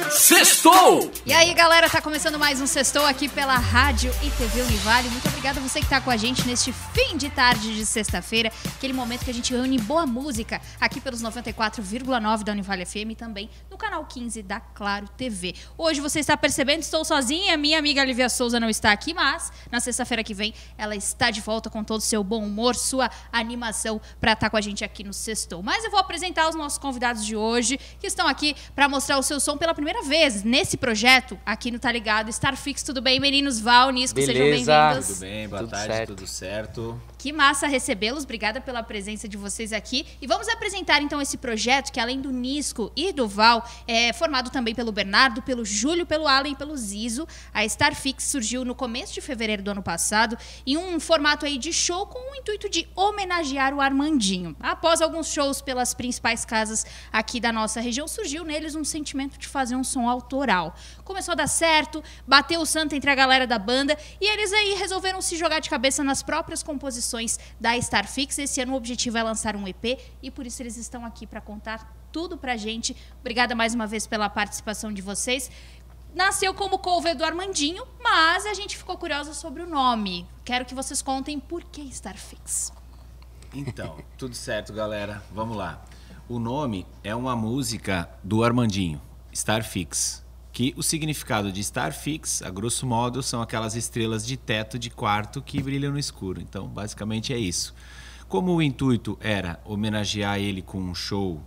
Sextou! E aí, galera, tá começando mais um Sextou aqui pela Rádio e TV Univale. Muito obrigada a você que tá com a gente neste fim de tarde de sexta-feira, aquele momento que a gente reúne boa música aqui pelos 94,9 da Univale FM e também no canal 15 da Claro TV. Hoje você está percebendo, estou sozinha, minha amiga Lívia Souza não está aqui, mas na sexta-feira que vem ela está de volta com todo o seu bom humor, sua animação para estar com a gente aqui no Sextou. Mas eu vou apresentar os nossos convidados de hoje, que estão aqui para mostrar o seu som pela primeira vez nesse projeto aqui no Tá Ligado Starfix. Tudo bem, meninos? Val, Nisco, sejam bem-vindos. Tudo bem, boa tarde, tudo certo. Que massa recebê-los, obrigada pela presença de vocês aqui. E vamos apresentar então esse projeto que, além do Nisco e do Val, é formado também pelo Bernardo, pelo Júlio, pelo Alan e pelo Zizo. A Starfix surgiu no começo de fevereiro do ano passado em um formato aí de show com o intuito de homenagear o Armandinho. Após alguns shows pelas principais casas aqui da nossa região, surgiu neles um sentimento de fazer um som autoral. Começou a dar certo, bateu o santo entre a galera da banda e eles aí resolveram se jogar de cabeça nas próprias composições da Starfix. Esse ano o objetivo é lançar um EP e por isso eles estão aqui para contar tudo pra gente. Obrigada mais uma vez pela participação de vocês. Nasceu como cover do Armandinho, mas a gente ficou curiosa sobre o nome. Quero que vocês contem por que Starfix. Então, tudo certo, galera. Vamos lá. O nome é uma música do Armandinho, Starfix. Que o significado de Starfix, a grosso modo, são aquelas estrelas de teto de quarto que brilham no escuro. Então, basicamente é isso. Como o intuito era homenagear ele com um show,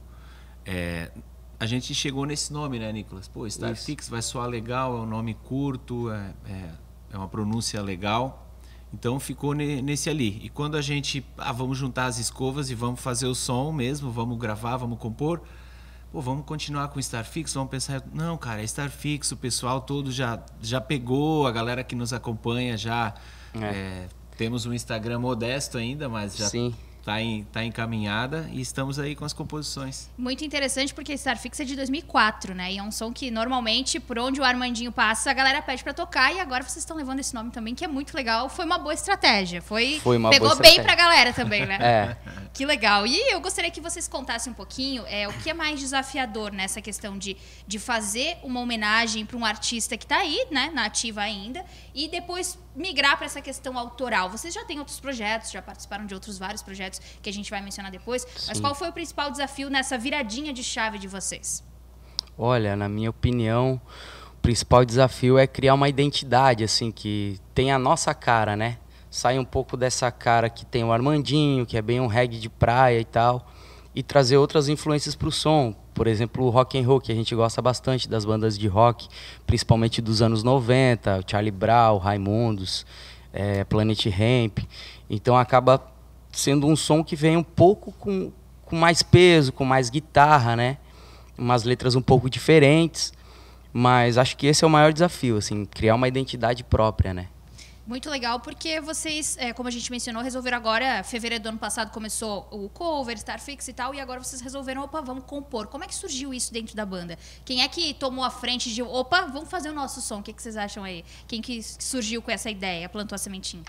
a gente chegou nesse nome, né, Nicolas? Pô, Starfix vai soar legal, é um nome curto, é uma pronúncia legal. Então ficou nesse ali. E quando a gente, vamos juntar as escovas e vamos fazer o som mesmo, vamos gravar, vamos compor... Pô, vamos continuar com o Starfix? Vamos pensar... Não, cara, é Starfix, o pessoal todo já pegou, a galera que nos acompanha já... temos um Instagram modesto ainda, mas já tá encaminhada e estamos aí com as composições. Muito interessante porque Starfix é de 2004, né? E é um som que normalmente, por onde o Armandinho passa, a galera pede pra tocar e agora vocês estão levando esse nome também, que é muito legal. Foi uma boa estratégia. Pegou bem pra galera também, né? Que legal. E eu gostaria que vocês contassem um pouquinho o que é mais desafiador nessa questão de fazer uma homenagem para um artista que tá aí, né, na ativa ainda, e depois migrar para essa questão autoral. Vocês já têm outros projetos, já participaram de outros vários projetos que a gente vai mencionar depois, mas qual foi o principal desafio nessa viradinha de chave de vocês? Olha, na minha opinião, o principal desafio é criar uma identidade, assim, que tem a nossa cara, né? Sai um pouco dessa cara que tem o Armandinho, que é bem um reggae de praia e tal, e trazer outras influências para o som. Por exemplo, o rock and roll, que a gente gosta bastante das bandas de rock, principalmente dos anos 90, o Charlie Brown, Raimundos, Planet Hemp. Então acaba sendo um som que vem um pouco com mais peso, com mais guitarra, né? Umas letras um pouco diferentes, mas acho que esse é o maior desafio, assim, criar uma identidade própria, né? Muito legal, porque vocês, como a gente mencionou, resolveram agora, fevereiro do ano passado começou o cover, Starfix e tal, e agora vocês resolveram, vamos compor. Como é que surgiu isso dentro da banda? Quem é que tomou a frente de, vamos fazer o nosso som? O que vocês acham aí? Quem que surgiu com essa ideia, plantou a sementinha?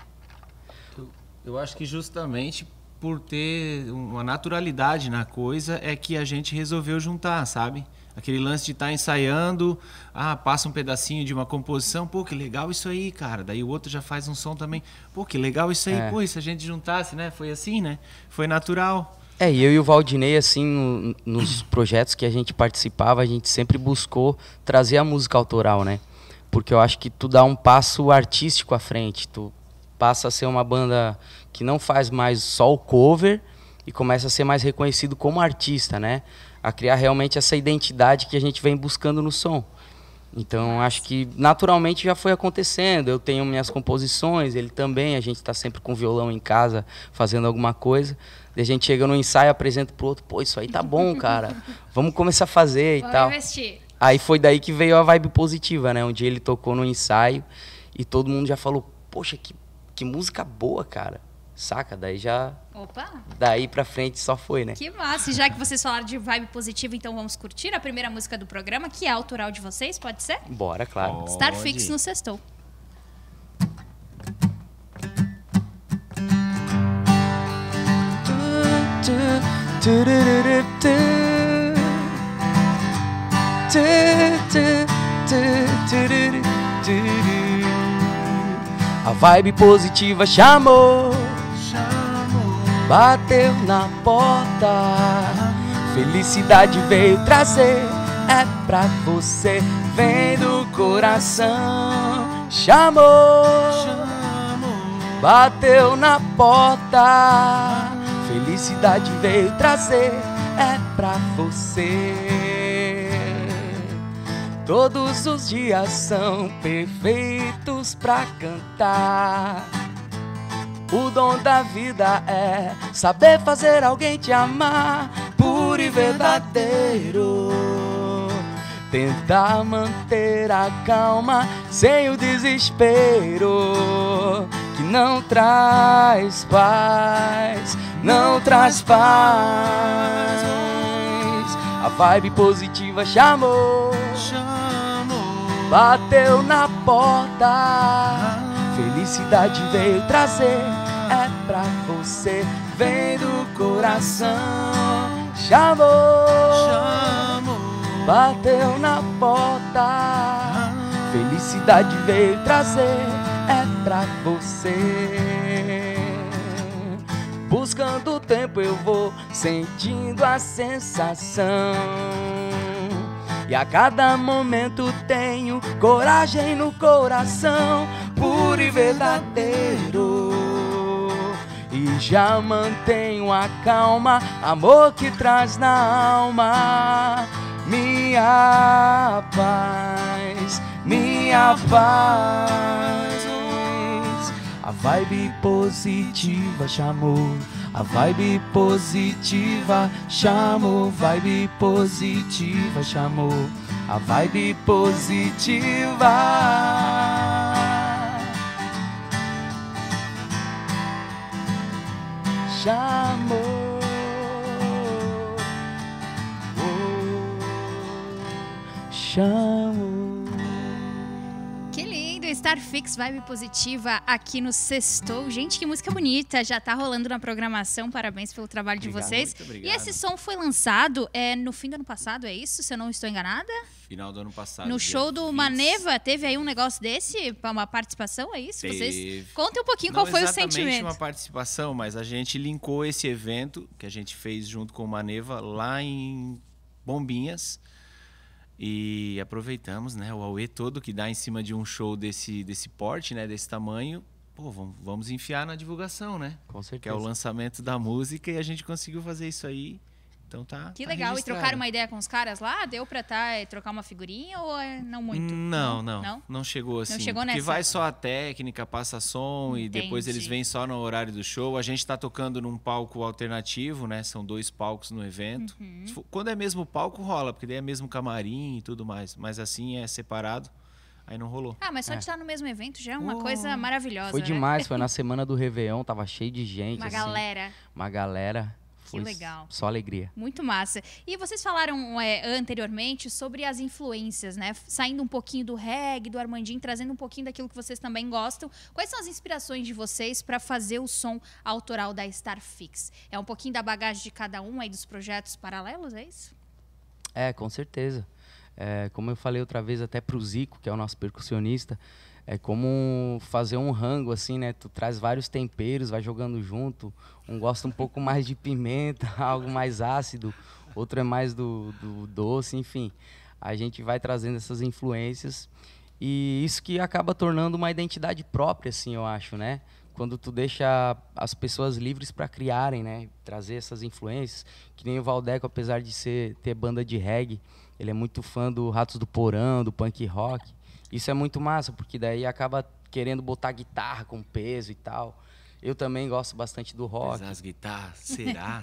Eu acho que justamente por ter uma naturalidade na coisa é que a gente resolveu juntar, sabe? Aquele lance de estar ensaiando, passa um pedacinho de uma composição, pô, que legal isso aí, cara. Daí o outro já faz um som também, pô, que legal isso aí, pô, e se a gente juntasse, né? Foi assim, né? Foi natural. E eu e o Valdinei, assim, nos projetos que a gente participava, a gente sempre buscou trazer a música autoral, né? Porque eu acho que tu dá um passo artístico à frente, tu passa a ser uma banda que não faz mais só o cover e começa a ser mais reconhecido como artista, né? A criar realmente essa identidade que a gente vem buscando no som. Então, acho que naturalmente já foi acontecendo. Eu tenho minhas composições, ele também, a gente está sempre com violão em casa, fazendo alguma coisa. Daí a gente chega no ensaio, apresenta pro outro, pô, isso aí tá bom, cara. Vamos começar a fazer e tal. Investir. Aí foi daí que veio a vibe positiva, né? Um dia ele tocou no ensaio e todo mundo já falou, poxa, que música boa, cara. Saca? Daí já... Daí pra frente só foi, né? Que massa! E já que vocês falaram de vibe positiva, então vamos curtir a primeira música do programa, que é autoral de vocês, pode ser? Bora, claro. Starfix no Sextou. A vibe positiva chamou, bateu na porta. Felicidade veio trazer, é pra você, vem do coração. Chamou, bateu na porta. Felicidade veio trazer, é pra você. Todos os dias são perfeitos pra cantar. O dom da vida é saber fazer alguém te amar, puro e verdadeiro. Tentar manter a calma sem o desespero, que não traz paz, não traz paz. A vibe positiva chamou, bateu na porta. Felicidade veio trazer, é pra você, vem do coração. Chamou, bateu na porta. Felicidade veio trazer, é pra você. Buscando o tempo eu vou sentindo a sensação, e a cada momento tenho coragem no coração, puro e verdadeiro. E já mantenho a calma, amor que traz na alma minha paz, minha paz. A vibe positiva chamou, a vibe positiva chamou, vibe positiva chamou, a vibe positiva chamou, chamou. Starfix, vibe positiva aqui no Sextou. Gente, que música bonita, já tá rolando na programação, parabéns pelo trabalho de vocês. Muito obrigado. E esse som foi lançado no fim do ano passado, é isso? Se eu não estou enganada? Final do ano passado. No show do Maneva, teve aí um negócio desse, uma participação, é isso? Teve. Vocês contem um pouquinho qual foi o sentimento. Não exatamente uma participação, mas a gente linkou esse evento que a gente fez junto com o Maneva lá em Bombinhas. E aproveitamos, né, o auê todo que dá em cima de um show desse porte, né, desse tamanho. Pô, vamos enfiar na divulgação, né? Com certeza. Que é o lançamento da música e a gente conseguiu fazer isso aí. Então tá. Que tá legal. registrado. E trocaram uma ideia com os caras lá? Deu pra trocar uma figurinha ou não muito? Não chegou assim. Não chegou porque nessa. vai só a técnica, passa som e depois eles vêm só no horário do show. A gente tá tocando num palco alternativo, né? São 2 palcos no evento. Quando é mesmo palco, rola, porque daí é mesmo camarim e tudo mais. Mas assim é separado. Aí não rolou. Ah, mas só de estar no mesmo evento já é uma coisa maravilhosa. Foi né? demais, foi na semana do Réveillon, tava cheio de gente. Uma assim, galera. Uma galera. Que legal. Só alegria. Muito massa. E vocês falaram anteriormente sobre as influências, né? Saindo um pouquinho do reggae, do Armandinho, trazendo um pouquinho daquilo que vocês também gostam. Quais são as inspirações de vocês para fazer o som autoral da Starfix? É um pouquinho da bagagem de cada um aí dos projetos paralelos, é isso? É, com certeza. Como eu falei outra vez até pro Zico, que é o nosso percussionista, é como fazer um rango, assim, né? Tu traz vários temperos, vai jogando junto. Um gosta um pouco mais de pimenta, algo mais ácido. Outro é mais do doce, enfim. A gente vai trazendo essas influências. E isso que acaba tornando uma identidade própria, assim, eu acho, né? Quando tu deixa as pessoas livres para criarem, né? Trazer essas influências. Que nem o Valdeco, apesar de ter banda de reggae, ele é muito fã do Ratos do Porão, do punk rock. Isso é muito massa, porque daí acaba querendo botar guitarra com peso e tal. Eu também gosto bastante do rock. As guitarras, será?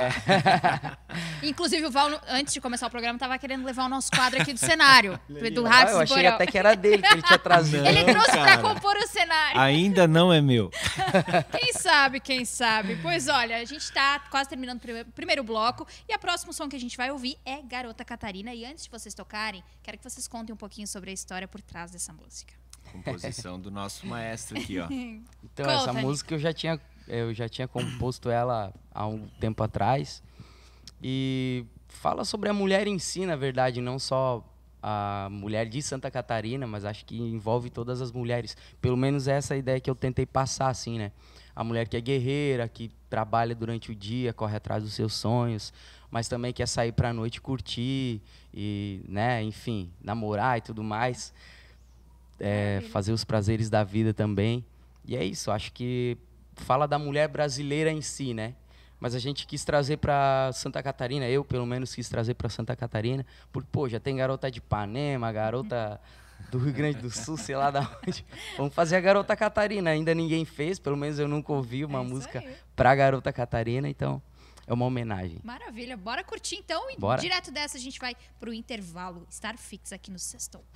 Inclusive o Val, antes de começar o programa, estava querendo levar o nosso quadro aqui do cenário. Do Ratos Eu do achei Porão. até que era dele, que ele tinha trazido. Ele trouxe para compor o cenário. Ainda não é meu. Quem sabe, quem sabe. Pois olha, a gente está quase terminando o primeiro bloco e o próximo som que a gente vai ouvir é Garota Catarina. E antes de vocês tocarem, quero que vocês contem um pouquinho sobre a história por trás dessa música. Composição do nosso maestro aqui, ó. Então, essa música eu já tinha composto ela há um tempo atrás. E fala sobre a mulher em si, na verdade, não só a mulher de Santa Catarina, mas acho que envolve todas as mulheres. Pelo menos essa é a ideia que eu tentei passar, assim, né? A mulher que é guerreira, que trabalha durante o dia, corre atrás dos seus sonhos, mas também quer sair para a noite curtir e, né, enfim, namorar e tudo mais, fazer os prazeres da vida também. E é isso, acho que fala da mulher brasileira em si, né? Mas a gente quis trazer para Santa Catarina, eu pelo menos quis trazer para Santa Catarina, porque, pô, já tem garota de Ipanema, garota do Rio Grande do Sul, sei lá da onde. Vamos fazer a Garota Catarina, ainda ninguém fez, pelo menos eu nunca ouvi uma música pra Garota Catarina, então é uma homenagem. Maravilha, bora curtir então e bora. Direto dessa a gente vai pro intervalo. Star Fix aqui no Sextou.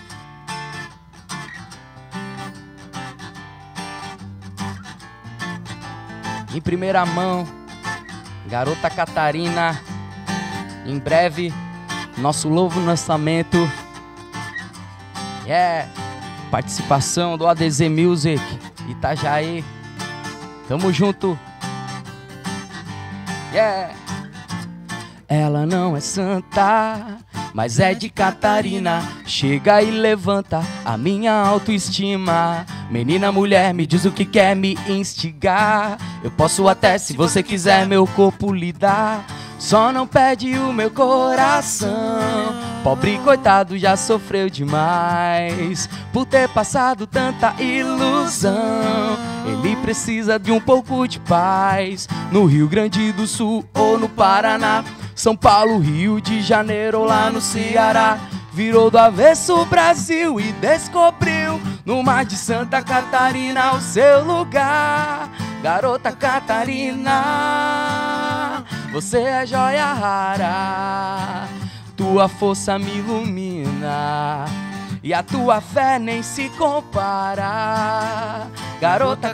Em primeira mão, Garota Catarina, em breve, nosso novo lançamento. Participação do ADZ Music, Itajaí. Tamo junto. Ela não é santa, mas é de Catarina. Chega e levanta a minha autoestima. Menina, mulher, me diz o que quer me instigar. Eu posso até, se você quiser, meu corpo lhe dar. Só não pede o meu coração. Pobre coitado já sofreu demais por ter passado tanta ilusão. Ele precisa de um pouco de paz. No Rio Grande do Sul ou no Paraná, São Paulo, Rio de Janeiro ou lá no Ceará. Virou do avesso o Brasil e descobriu no mar de Santa Catarina o seu lugar. Garota Catarina, você é joia rara. Tua força me ilumina e a tua fé nem se compara. Garota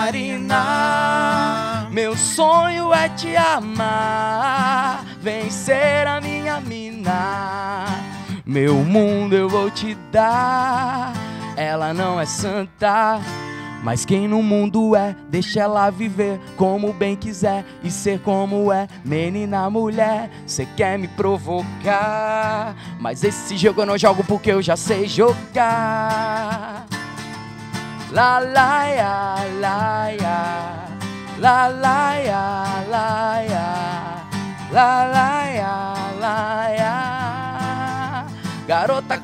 Catarina, meu sonho é te amar, vencer a minha mina. Meu mundo eu vou te dar. Ela não é santa, mas quem no mundo é, deixa ela viver como bem quiser e ser como é. Menina, mulher, cê quer me provocar, mas esse jogo eu não jogo porque eu já sei jogar. La la ya, la ya, la la ya, la ya, la la ya, la ya. Garota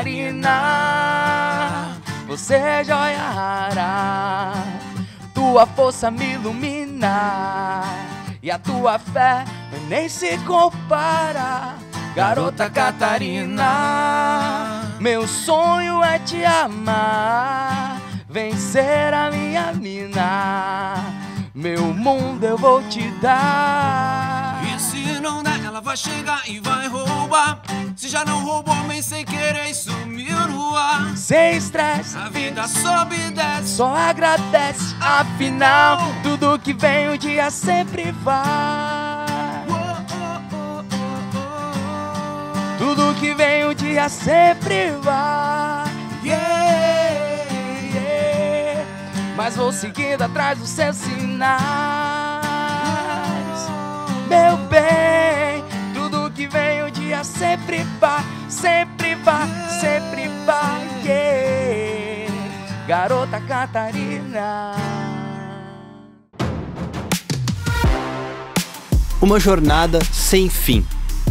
Catarina, você é joia rara. Tua força me ilumina e a tua fé nem se compara. Garota Catarina, meu sonho é te amar, vencer a minha mina. Meu mundo eu vou te dar. E se não der, ela vai chegar e vai roubar. Se já não roubou, homem sem querer e sumiu no ar. Sem estresse, a vida sobe e desce, só agradece. Afinal, tudo que vem um dia sempre vai. Tudo que vem um dia sempre vai. Mas vou seguindo atrás dos seus sinais. Meu bem, tudo que vem um dia sempre vai, sempre vai, sempre vai. Garota Catarina. Uma jornada sem fim.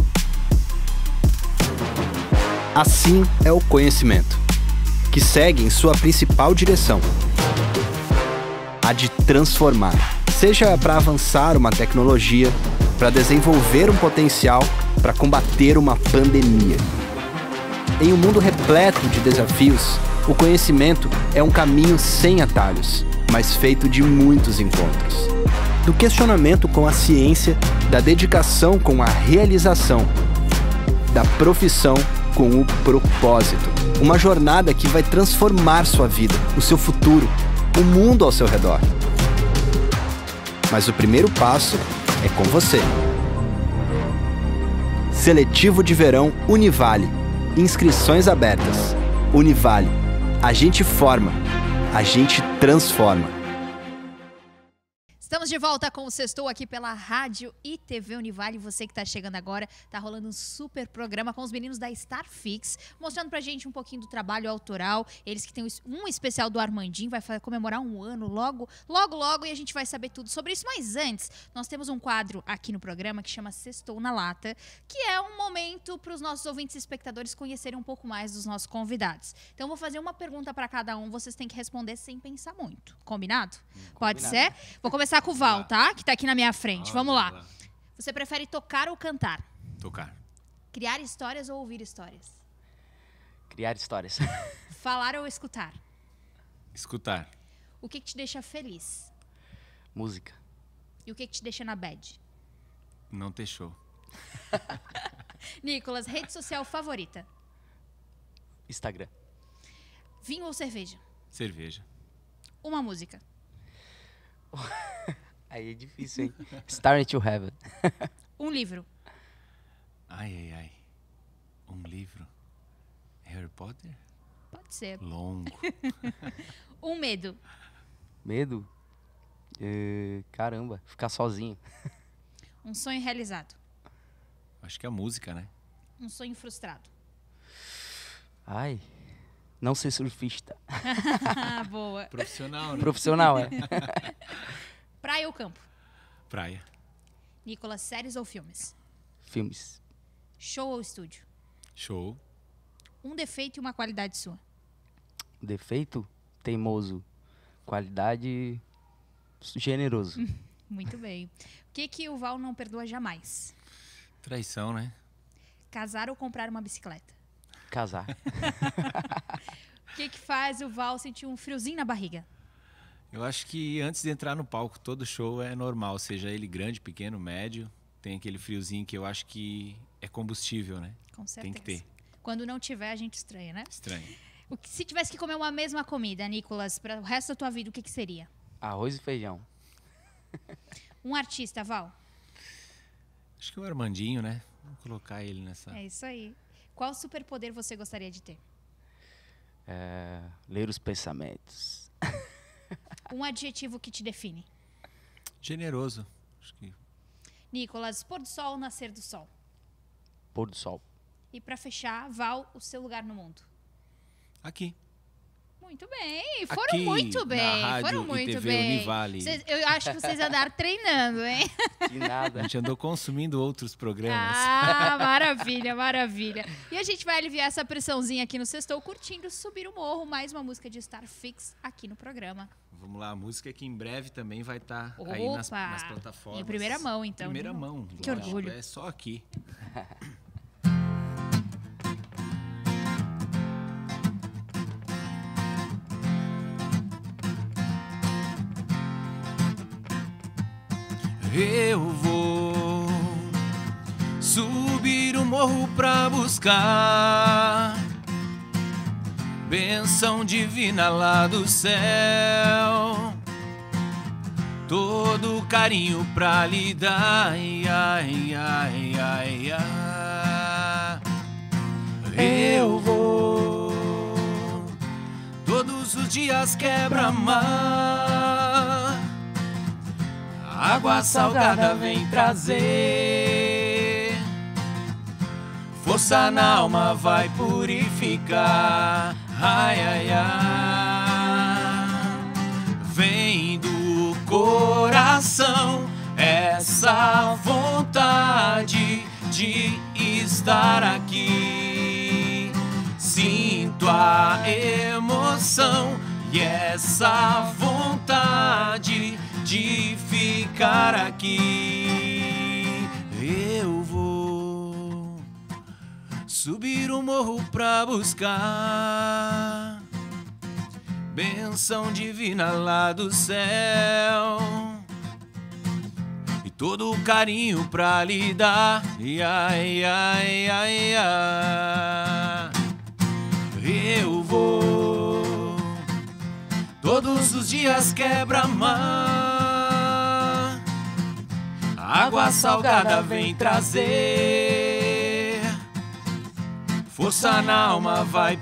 Assim é o conhecimento, que segue em sua principal direção: a de transformar. Seja para avançar uma tecnologia, para desenvolver um potencial, para combater uma pandemia. Em um mundo repleto de desafios, o conhecimento é um caminho sem atalhos, mas feito de muitos encontros. Do questionamento com a ciência, da dedicação com a realização, da profissão com o propósito. Uma jornada que vai transformar sua vida, o seu futuro, o mundo ao seu redor. Mas o primeiro passo é com você. Seletivo de Verão Univale. Inscrições abertas. Univale. A gente forma. A gente transforma. Estamos de volta com o Sextou aqui pela Rádio e TV Univale. Você que está chegando agora, tá rolando um super programa com os meninos da Starfix, mostrando pra gente um pouquinho do trabalho autoral. Eles que têm um especial do Armandinho, vai comemorar um ano logo, e a gente vai saber tudo sobre isso. Mas antes, nós temos um quadro aqui no programa que chama Sextou na Lata, que é um momento para os nossos ouvintes e espectadores conhecerem um pouco mais dos nossos convidados. Então, eu vou fazer uma pergunta para cada um, vocês têm que responder sem pensar muito. Combinado? Pode ser? Vou começar com o Val, tá? Que tá aqui na minha frente. Vamos lá. Você prefere tocar ou cantar? Tocar. Criar histórias ou ouvir histórias? Criar histórias. Falar ou escutar? Escutar. O que te deixa feliz? Música. E o que te deixa na bad? Não ter show. Nicolas, rede social favorita? Instagram. Vinho ou cerveja? Cerveja. Uma música? Aí é difícil, hein? Star into Heaven. Um livro? Ai. Um livro. Harry Potter? Pode ser. Longo. Um medo? Medo? Caramba, ficar sozinho. Um sonho realizado? Acho que é a música, né? Um sonho frustrado? Ai, não ser surfista. Boa. Profissional, né? Profissional, é. Praia ou campo? Praia. Nicolas, séries ou filmes? Filmes. Show ou estúdio? Show. Um defeito e uma qualidade sua? Defeito? Teimoso. Qualidade? Generoso. Muito bem. O que o Val não perdoa jamais? Traição, né? Casar ou comprar uma bicicleta? Casar. O que faz o Val sentir um friozinho na barriga? Eu acho que antes de entrar no palco, todo show é normal, seja ele grande, pequeno, médio. Tem aquele friozinho que eu acho que é combustível, né? Com certeza. Tem que ter. Quando não tiver, a gente estranha, né? Estranho. Se tivesse que comer uma mesma comida, Nicolas, para o resto da tua vida, o que seria? Arroz e feijão. Um artista, Val? Acho que o Armandinho, né? Vamos colocar ele nessa... É isso aí. Qual superpoder você gostaria de ter? Ler os pensamentos. Um adjetivo que te define? Generoso. Acho que... Nicolas, pôr do sol ou nascer do sol? Pôr do sol. E para fechar, Val, o seu lugar no mundo? Aqui. Muito bem, foram Aqui, muito bem. na Rádio Foram e muito TV bem. Univale. Eu acho que vocês andaram treinando, hein? De A nada. gente andou consumindo outros programas. Ah, maravilha, maravilha. E a gente vai aliviar essa pressãozinha aqui no Sextou, curtindo Subir o Morro, mais uma música de Starfix aqui no programa. Vamos lá, a música que em breve também vai estar aí nas plataformas. Em primeira mão, então. Primeira mão. Que lógico, orgulho. É só aqui. Eu vou subir o morro pra buscar bênção divina lá do céu, todo carinho pra lhe dar. Ai, ai, ai, ai, ai. Eu vou todos os dias quebra-mar, água salgada vem trazer, força na alma vai purificar. Ai, ai, ai. Vem do coração essa vontade de estar aqui. Sinto a emoção e essa vontade de ficar aqui. Eu vou subir o morro pra buscar bênção divina lá do céu e todo o carinho pra lhe dar. Ai, ai, ai, ai. Eu vou todos os dias quebra-mar, água salgada vem trazer, força na alma vai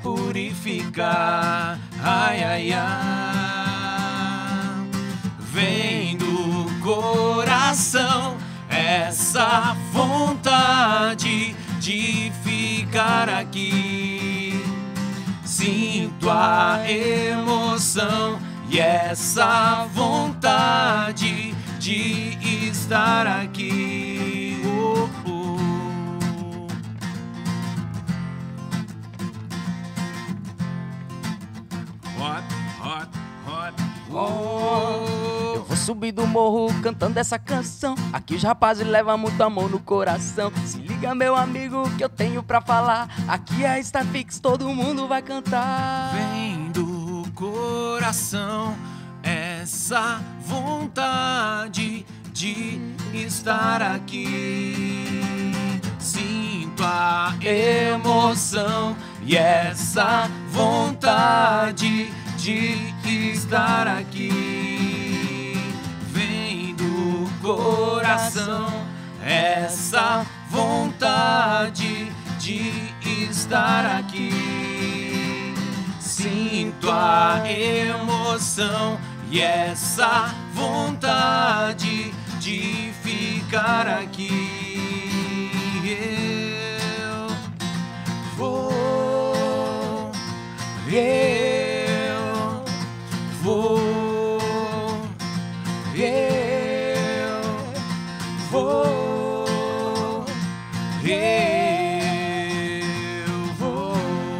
purificar. Ai, ai, ai. Vem do coração, essa vontade de ficar aqui. Sinto a emoção e essa vontade de estar aqui. Hot, hot, hot. Eu vou subir do morro cantando essa canção. Aqui os rapazes levam muito amor no coração. Se liga, meu amigo, que eu tenho pra falar. Aqui é Starfix, todo mundo vai cantar. Vem do coração essa vontade de estar aqui. Sinto a emoção e essa vontade de estar aqui. Vem do coração essa vontade de estar aqui. Sinto a emoção e essa vontade de ficar aqui. Eu vou, eu vou, eu vou, eu vou.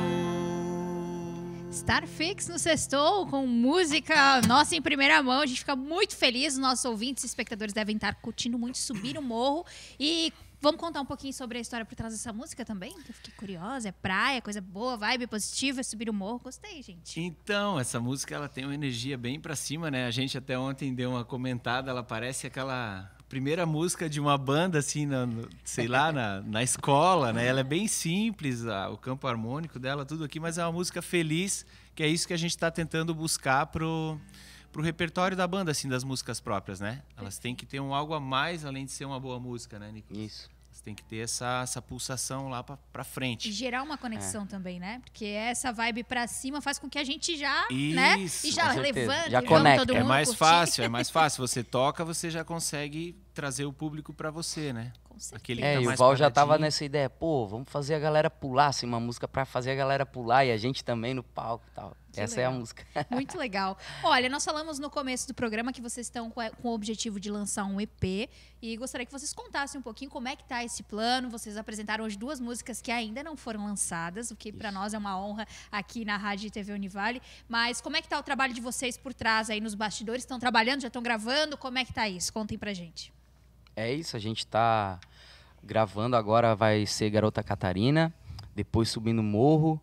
Starfix no Sextou com música nossa em primeira mão. A gente fica muito feliz. Os nossos ouvintes e espectadores devem estar curtindo muito subir o morro. E vamos contar um pouquinho sobre a história por trás dessa música também? Eu fiquei curiosa. É praia, coisa boa, vibe positiva, subir o morro. Gostei, gente. Então, essa música ela tem uma energia bem pra cima, né? A gente até ontem deu uma comentada, ela parece aquela primeira música de uma banda, assim, sei lá, na escola, né? Ela é bem simples, o campo harmônico dela, tudo aqui, mas é uma música feliz, que é isso que a gente está tentando buscar pro repertório da banda, assim, das músicas próprias, né? Elas têm que ter algo a mais, além de ser uma boa música, né, Nicolas? Isso. Você tem que ter essa pulsação lá pra frente. E gerar uma conexão também, né? Porque essa vibe pra cima faz com que a gente já, Isso, né? E já com certeza. levanta, Já vamos conecta. todo É mundo mais curtir. fácil, é mais fácil. Você toca, você já consegue trazer o público pra você, né? Com certeza. Aquele que É, tá e o mais Val já tava paradinho. nessa ideia, pô, vamos fazer a galera pular, assim, uma música pra fazer a galera pular e a gente também no palco e tal. Que Essa é a legal. música. Muito legal. Olha, nós falamos no começo do programa que vocês estão com o objetivo de lançar um EP e gostaria que vocês contassem um pouquinho como é que tá esse plano. Vocês apresentaram hoje 2 músicas que ainda não foram lançadas, o que para nós é uma honra aqui na Rádio TV Univale. Mas como é que tá o trabalho de vocês por trás aí nos bastidores? Estão trabalhando, já estão gravando? Como é que tá isso? Contem pra gente. É isso, a gente tá gravando agora, vai ser Garota Catarina, depois Subindo o Morro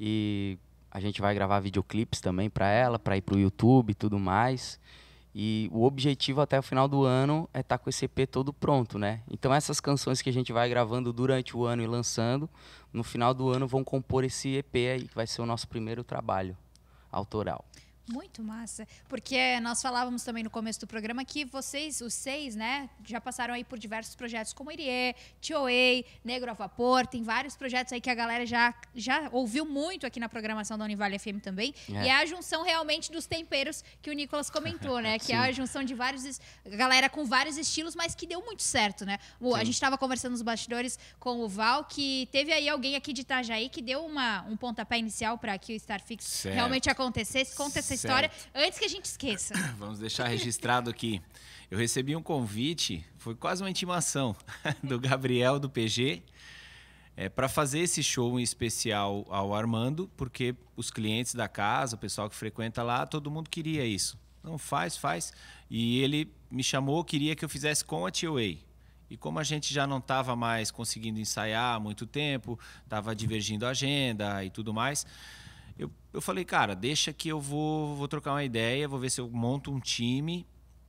e a gente vai gravar videoclipes também pra ela, pra ir pro YouTube e tudo mais. E o objetivo até o final do ano é estar com esse EP todo pronto, né? Então essas canções que a gente vai gravando durante o ano e lançando, no final do ano vão compor esse EP aí, que vai ser o nosso primeiro trabalho autoral. Muito massa, porque nós falávamos também no começo do programa que vocês, os 6, né, já passaram aí por diversos projetos como Irie, Tioei, Negro a Vapor, tem vários projetos aí que a galera já ouviu muito aqui na programação da Univale FM também, e é a junção realmente dos temperos que o Nicolas comentou, né, que é a junção de galera com vários estilos, mas que deu muito certo, né. A gente estava conversando nos bastidores com o Val, que teve aí alguém aqui de Itajaí que deu um pontapé inicial para que o Starfix Certo. realmente acontecesse. Conta essa história antes que a gente esqueça. Vamos deixar registrado aqui. Eu recebi um convite, foi quase uma intimação, do Gabriel, do PG, para fazer esse show em especial ao Armando, porque os clientes da casa, o pessoal que frequenta lá, todo mundo queria isso. Não, faz. E ele me chamou, queria que eu fizesse com a Tioei. E como a gente já não estava mais conseguindo ensaiar há muito tempo, estava divergindo a agenda e tudo mais, eu falei, cara, deixa que eu vou trocar uma ideia, vou ver se eu monto um time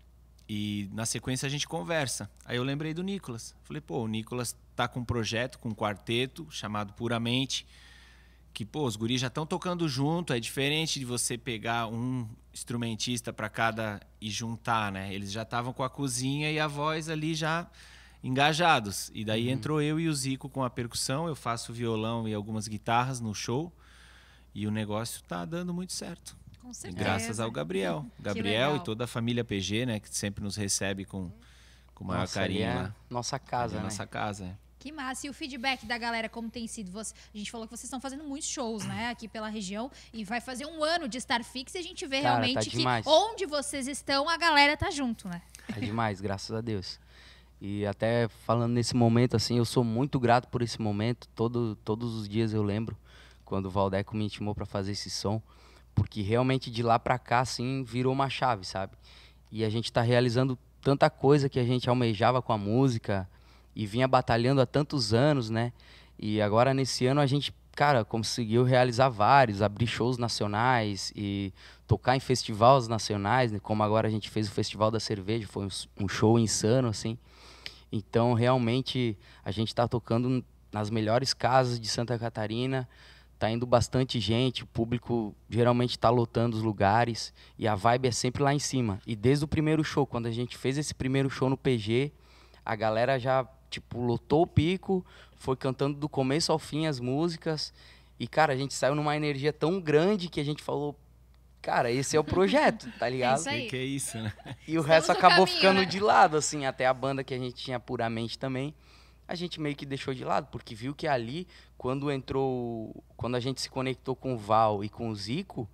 e na sequência a gente conversa. Aí eu lembrei do Nicolas. Falei, pô, o Nicolas tá com um projeto, com um quarteto chamado Puramente, que, pô, os guris já estão tocando junto, é diferente de você pegar um instrumentista para cada e juntar, né? Eles já estavam com a cozinha e a voz ali já engajados. E daí entrou eu e o Zico com a percussão, eu faço violão e algumas guitarras no show. E o negócio tá dando muito certo. Com Com certeza. Graças ao Gabriel. Gabriel legal. e toda a família PG, né? Que sempre nos recebe com o maior Nossa, carinho ali é lá. nossa casa, Ali é né? nossa casa, né? Que massa. E o feedback da galera, como tem sido? A gente falou que vocês estão fazendo muitos shows, né? Aqui pela região. E vai fazer um ano de Star Fix e a gente vê Cara, realmente tá que demais. onde vocês estão, a galera tá junto, né? É demais, graças a Deus. E até falando nesse momento, assim, eu sou muito grato por esse momento. Todos os dias eu lembro quando o Valdeco me intimou para fazer esse som. Porque realmente de lá para cá, assim, virou uma chave, sabe? E a gente tá realizando tanta coisa que a gente almejava com a música e vinha batalhando há tantos anos, né? E agora nesse ano a gente, cara, conseguiu realizar vários, abrir shows nacionais e tocar em festivais nacionais, né? Como agora a gente fez o Festival da Cerveja, foi um show insano, assim. Então, realmente, a gente tá tocando nas melhores casas de Santa Catarina, tá indo bastante gente, o público geralmente tá lotando os lugares e a vibe é sempre lá em cima. E desde o primeiro show, quando a gente fez esse primeiro show no PG, a galera já, tipo, lotou o pico, foi cantando do começo ao fim as músicas. E, cara, a gente saiu numa energia tão grande que a gente falou, cara, esse é o projeto, tá ligado? isso aí. Que é isso, né? E o Estamos resto no acabou caminho, ficando né? de lado, assim, até a banda que a gente tinha puramente também, a gente meio que deixou de lado, porque viu que ali, quando a gente se conectou com o Val e com o Zico,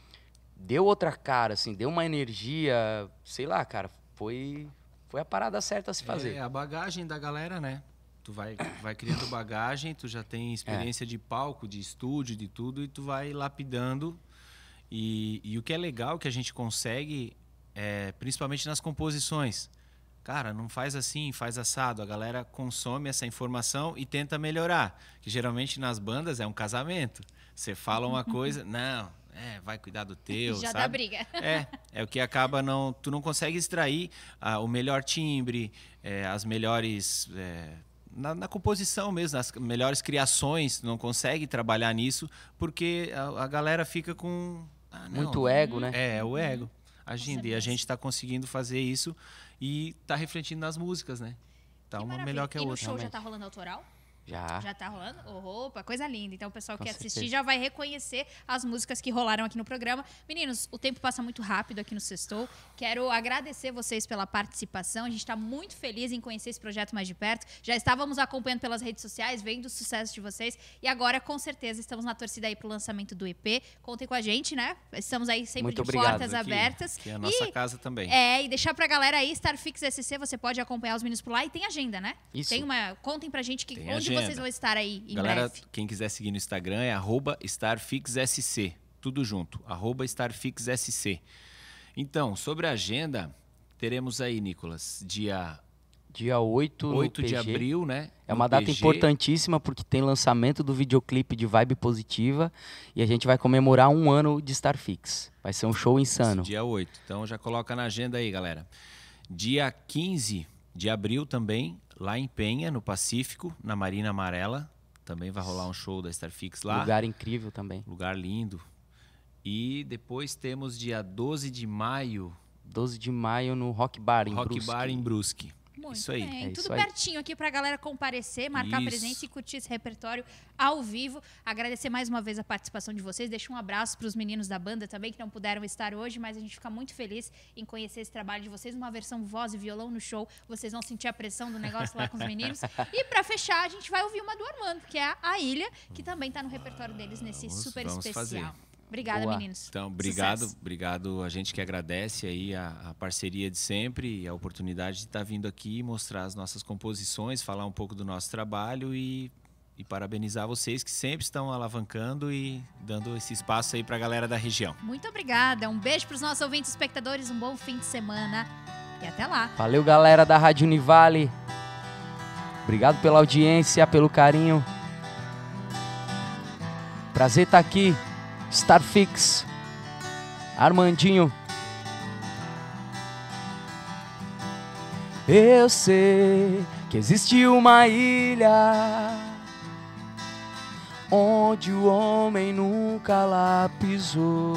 deu outra cara, assim, deu uma energia, sei lá, cara, foi a parada certa a se fazer. É a bagagem da galera, né? Tu vai criando bagagem, tu já tem experiência de palco, de estúdio, de tudo, e tu vai lapidando. E o que é legal que a gente consegue, principalmente nas composições. Cara, não faz assim, faz assado. A galera consome essa informação e tenta melhorar. Que geralmente nas bandas é um casamento. Você fala uma coisa, não, vai cuidar do teu, Já sabe? dá briga. É o que acaba tu não consegue extrair o melhor timbre, as melhores... Na composição mesmo, as melhores criações, tu não consegue trabalhar nisso porque a galera fica com... Muito ego, né? É o ego agindo. E a gente está conseguindo fazer isso e tá refletindo nas músicas, né? Tá Que uma maravilha. melhor que a E no outra. show já realmente. tá rolando autoral? Já. Já tá rolando? Opa, coisa linda. Então o pessoal Com que assistir certeza. já vai reconhecer as músicas que rolaram aqui no programa. Meninos, o tempo passa muito rápido aqui no Sextou. Quero agradecer vocês pela participação. A gente está muito feliz em conhecer esse projeto mais de perto. Já estávamos acompanhando pelas redes sociais, vendo o sucesso de vocês. E agora, com certeza, estamos na torcida aí pro lançamento do EP. Contem com a gente, né? Estamos aí sempre Muito de obrigado. portas Aqui, abertas. que é a nossa casa também. E deixar pra galera aí, Starfix SC, você pode acompanhar os meninos por lá e tem agenda, né? Isso. Contem pra gente Tem onde agenda. vocês vão estar aí em Galera, breve. quem quiser seguir no Instagram é @StarFixSC. Tudo junto, @StarFixSC. Então, sobre a agenda, teremos aí, Nicolas, dia Dia 8 no 8 de PG. abril, né? É no uma data PG. importantíssima porque tem lançamento do videoclipe de Vibe Positiva e a gente vai comemorar 1 ano de Starfix. Vai ser um show insano. Dia 8. Então já coloca na agenda aí, galera. Dia 15 de abril também, lá em Penha, no Pacífico, na Marina Amarela. Também vai rolar um show da Starfix lá. Lugar incrível também. Lugar lindo. E depois temos dia 12 de maio, 12 de maio no Rock Bar em Rock Brusque. Bar em Brusque. Muito Isso aí. bem. É Tudo isso aí. pertinho aqui pra galera comparecer, marcar Isso. presença e curtir esse repertório ao vivo. Agradecer mais uma vez a participação de vocês. Deixa um abraço pros meninos da banda também, que não puderam estar hoje, mas a gente fica muito feliz em conhecer esse trabalho de vocês. Uma versão voz e violão no show. Vocês vão sentir a pressão do negócio lá com os meninos. E pra fechar, a gente vai ouvir uma do Armando, que é a Ilha, que também tá no repertório deles nesse super vamos especial. fazer. Obrigada, Boa. meninos. Então, Sucesso. obrigado a gente que agradece aí a parceria de sempre e a oportunidade de estar vindo aqui e mostrar as nossas composições, falar um pouco do nosso trabalho e parabenizar vocês que sempre estão alavancando e dando esse espaço aí para a galera da região. Muito obrigada. Um beijo pros nossos ouvintes e espectadores. Um bom fim de semana. E até lá. Valeu, galera da Rádio Univale. Obrigado pela audiência, pelo carinho. Prazer estar aqui. Starfix. Armandinho. Eu sei que existe uma ilha onde o homem nunca lá pisou.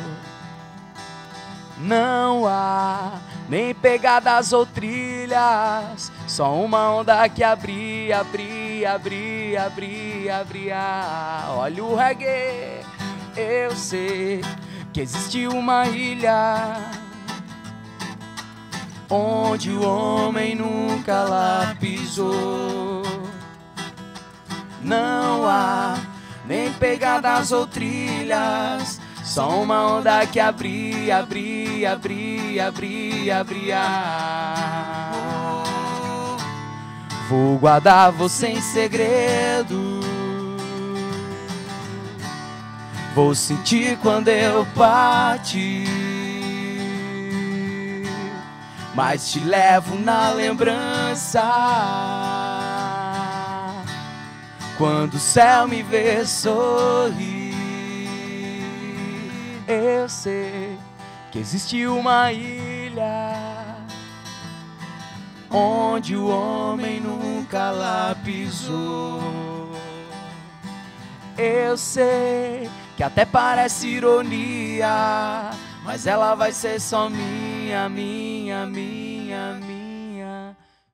Não há nem pegadas ou trilhas, só uma onda que abria. Olha o reggae, eu sei que existe uma ilha onde o homem nunca lá pisou. Não há nem pegadas ou trilhas, só uma onda que abria, abria, abria, abria, abria. Vou guardar você em segredo, vou sentir quando eu partir, mas te levo na lembrança quando o céu me vê sorrir. Eu sei que existe uma ilha onde o homem nunca lá pisou. Eu sei que até parece ironia, mas ela vai ser só minha, minha, minha, minha.